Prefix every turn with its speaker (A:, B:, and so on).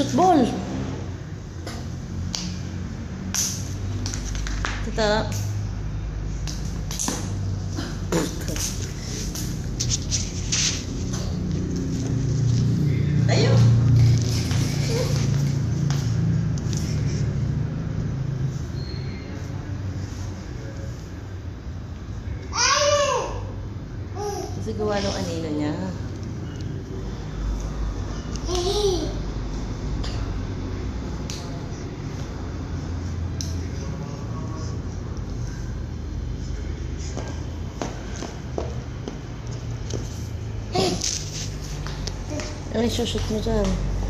A: Shoot ball. Tata. Ayo. Kasi gawa ng anino niya. Ano yung shoot mo dyan?